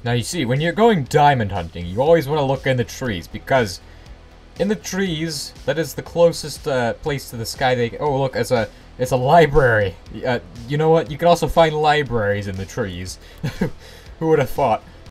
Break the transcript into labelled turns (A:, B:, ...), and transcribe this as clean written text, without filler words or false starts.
A: Now you see, when you're going diamond hunting, you always want to look in the trees, because in the trees, that is the closest place to the sky they can— oh look, it's a library. You know what, you can also find libraries in the trees. Who would have thought?